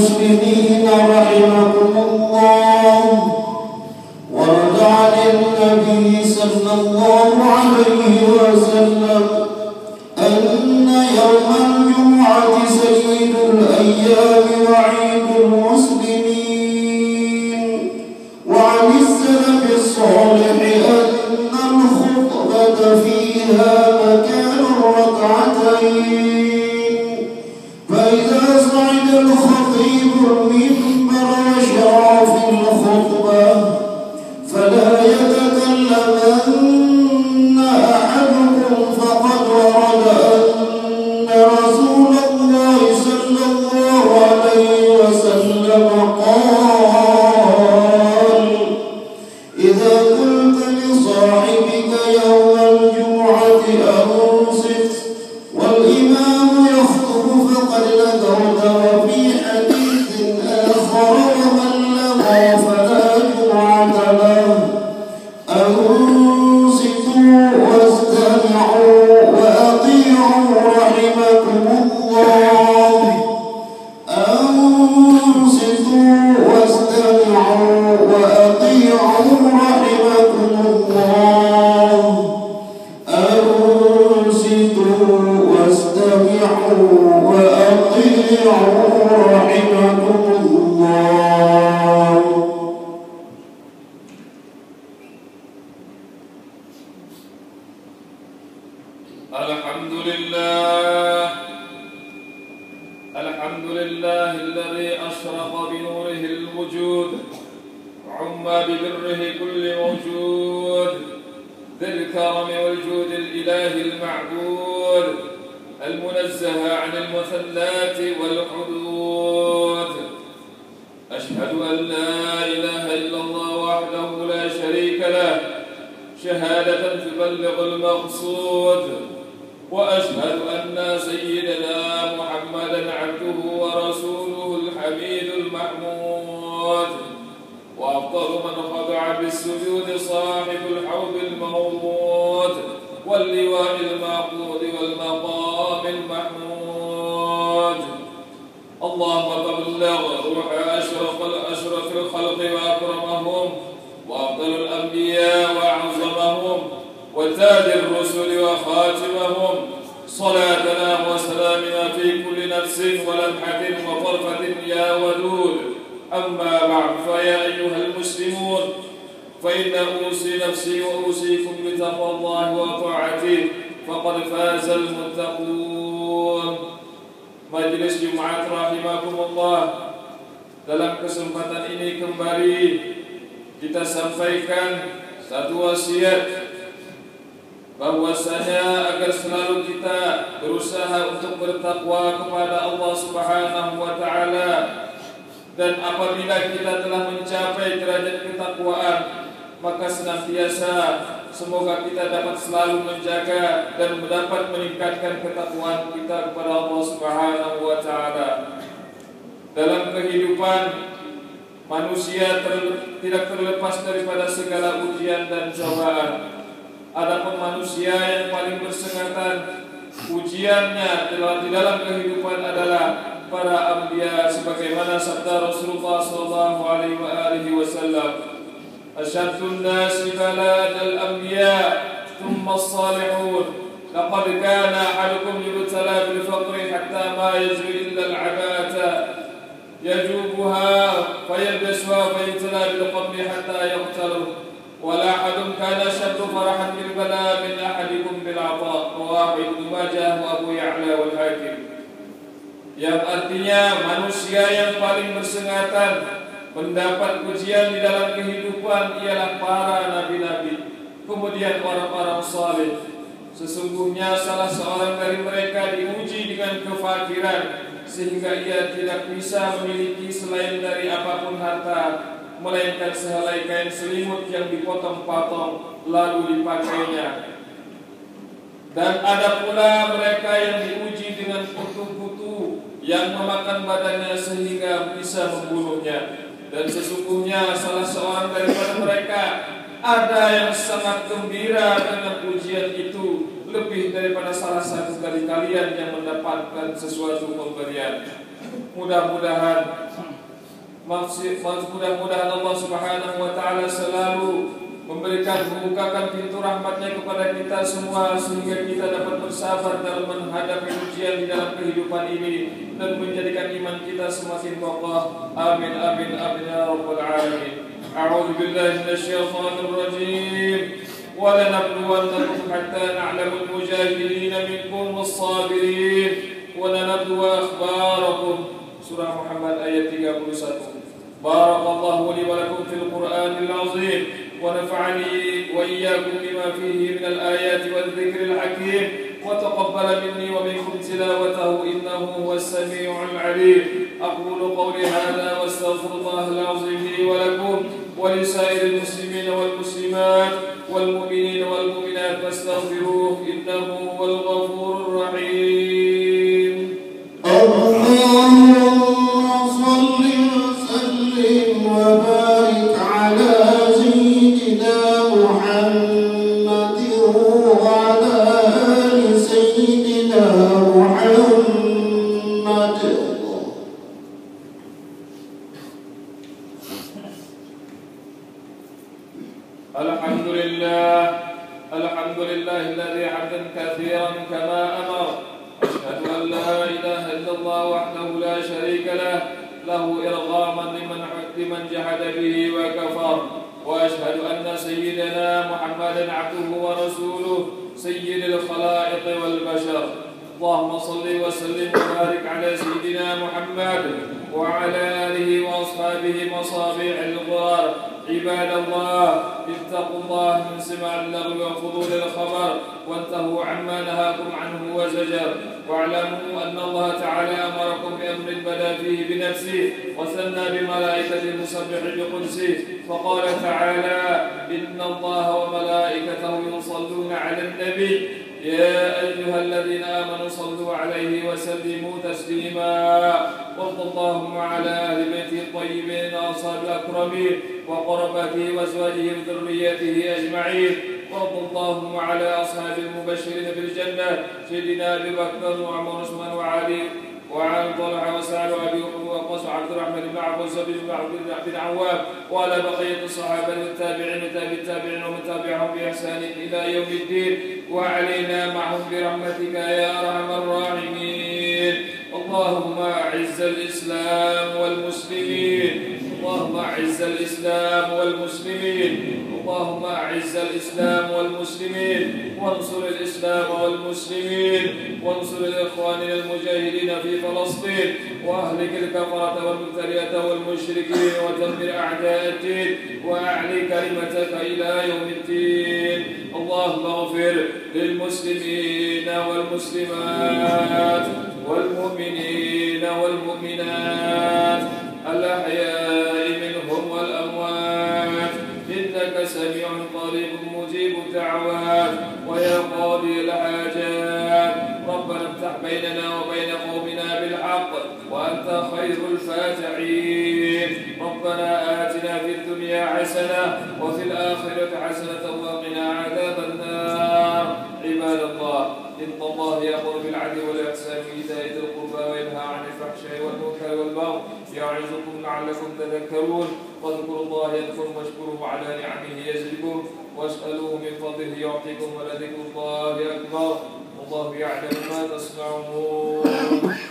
المسلمين رحمكم الله. ورد عن النبي صلى الله عليه وسلم أن يوم الجمعة سيد الأيام وعيد المسلمين. وعن السلف الصالح أن الخطبة فيها مكان الركعتين، فإذا صعد الخطيب المنبر وشرع في الخطبة فلا يتكلمن أحدكم، فقد ورد أن رسول الله صلى الله عليه وسلم قال: إذا قلت لصاحبك يوم الجمعة أنصت والإمام يخطب فقد لغوت. وفي حديث آخر: ومن لغى فلا جمعة له. أنصتوا واستمعوا وأطيعوا رحمكم الله. أنصتوا واستمعوا وأطيعوا رحمكم الله. أنصتوا واستمعوا وأطيعوا رحمكم الله. الحمد لله، الحمد لله الذي أشرق بنوره الوجود وعم ببره كل موجود، ذي الكرم والجود الإله المعبود المنزه عن المثلات والحدود. أشهد أن لا إله إلا الله وحده لا شريك له شهادة تبلغ المقصود، وأشهد أن سيدنا محمدا عبده ورسوله الحميد المحمود، وأفضل من خضع بالسجود صاحب الحوض الموضود واللواء المعقود والمقام المحمود. اللهم بلغ روح أشرف الخلق وأكرمهم وأفضل الأنبياء وأعظمهم وتاج الرسل وخاتمهم، صلاتنا وسلامنا في كل نفس ولمحة وطرفة يا ودود. أما بعد، فيا أيها المسلمون، فإن أوصي نفسي وأوصيكم بتقوى الله وطاعته، فقد فاز المتقون. Majelis Jumat rahimakumullah, dalam kesempatan ini kembali kita sampaikan satu wasiat bahwasanya agar selalu kita berusaha untuk bertakwa kepada Allah Subhanahu wa taala, dan apabila kita telah mencapai derajat ketakwaan, maka senantiasa semoga kita dapat selalu menjaga dan dapat meningkatkan ketakwaan kita kepada Allah Subhanahu wa taala. Dalam kehidupan manusia tidak terlepas daripada segala ujian dan cobaan. Adapun manusia yang paling bersengatan ujiannya di dalam kehidupan adalah para anbiya, sebagaimana sabda Rasulullah sallallahu alaihi wasallam, asyaddun nasi baladal anbiya thumma as-salihun, laqad kana ahadukum yubtala bil faqri hatta ma yajri illa al-'abata yajubuha fayalbasuha fayubtala bil qabri hatta yaqtalu. ولا أحد كان أشد فرحا بالبلاء من أحدكم بالعطاء. رواه Ibnu Majah wa Abu Ya'la wal Hakim. Yang artinya manusia yang paling bersengatan mendapat ujian di dalam kehidupan ialah para nabi-nabi, kemudian orang-orang saleh. Sesungguhnya salah seorang dari mereka diuji dengan kefakiran sehingga ia tidak bisa memiliki selain dari apapun harta, melainkan sehelai kain selimut yang dipotong-potong lalu dipakainya. Dan ada pula mereka yang diuji dengan kutu-kutu yang memakan badannya sehingga bisa membunuhnya. Dan sesungguhnya salah seorang daripada mereka ada yang sangat gembira dengan ujian itu lebih daripada salah satu dari kalian yang mendapatkan sesuatu pemberian. Mudah-mudahan Allah Subhanahu wa Ta'ala selalu membukakan pintu rahmatnya kepada kita semua, sehingga kita dapat bersabar dalam menghadapi ujian di dalam kehidupan ini dan menjadikan iman kita semakin kokoh. Amin amin amin ya rabbal alamin. A'udzu billahi minasyaitonir rajim. Wa lanabluwannakum hatta na'lamul mujahidin minkum was-sabirin wa lanabluwa akhbarakum. Surah Muhammad ayat 31. Barakallahu li wa lakum fil Qur'anil azim wa nafa'ani wa iyyakum bima fihi min al-ayati wadh-dhikril hakim wa taqabbala minni wa minkum tilawatahu innahu huwas sami'ul 'alim. Aqulu qawli hadha wa astaghfirullahal azim li wa lakum wa li sa'iril muslimin wal muslimat wal mu'minin wal mu'minat fastaghfiruhu innahu huwal ghafurur rahim. وبارك على سيدنا محمد وعلى آل سيدنا محمد. الحمد لله الذي حمدا كثيرا كما أمر. أشهد أن لا إله إلا الله وحده لا شريك له إرغاما لمن جحد به وكفر. وأشهد أن سيدنا محمدا عبده ورسوله سيد الخلائق والبشر. اللهم صل وسلم وبارك على سيدنا محمد وعلى آله وأصحابه مصابيح الغرار. عباد الله اتقوا الله من سماع اللغو وفضول الخبر وانتهوا عما نهاكم عنه وزجر. واعلموا أن الله تعالى أمركم بأمر بدأ فيه بنفسه وثنى بملائكة المسبح بقدسه، فقال تعالى: إن الله وملائكته يصلون على النبي يا أيها الذين آمنوا صلوا عليه وسلموا تسليما. وارض اللهم على أهل بيته الطيبين أصحاب الأكرمين وقربته وأزواجه وذريته أجمعين. وارض اللهم على أصحاب المبشرين بالجنة سيدنا أبي بكر وعمر وعثمان وعلي وعن طلحة وسعد وأبي وقاص وعبد الرحمن بن عباس بن عوام وعلى بقية الصحابة والتابعين وتابع التابعين ومن تابعهم بإحسان إلى يوم الدين، وعلينا معهم برحمتك يا أرحم الراحمين. اللهم أعز الإسلام والمسلمين، اللهم أعز الإسلام والمسلمين، اللهم أعز الإسلام والمسلمين، وانصر الإسلام والمسلمين، وانصر الإخواننا المجاهدين في فلسطين، وأهلك الكفرة والمبتدئة والمشركين، ودمر أعداء الدين، وأعلي كلمتك إلى يوم الدين. اللهم اغفر للمسلمين والمسلمات والمؤمنين والمؤمنات الأحياء منهم والأموات، إنك سميع قريب مجيب الدعوات ويا قاضي الحاجات. ربنا افتح بيننا وبين قومنا بالحق وأنت خير الفاتحين. ربنا آتنا في الدنيا حسنة وفي الآخرة حسنة وقنا عذاب النار. عباد الله، إن الله يأمر بالعدل والإحسان وإيتاء ذي القربى وينهى عن الفحشاء والمنكر والبغي يعظكم لعلكم تذكرون. واذكروا الله يذكركم واشكروه على نعمه يزدكم واسألوه من فضله يعطيكم ولذكر الله أكبر. والله يعلم ما تصنعون.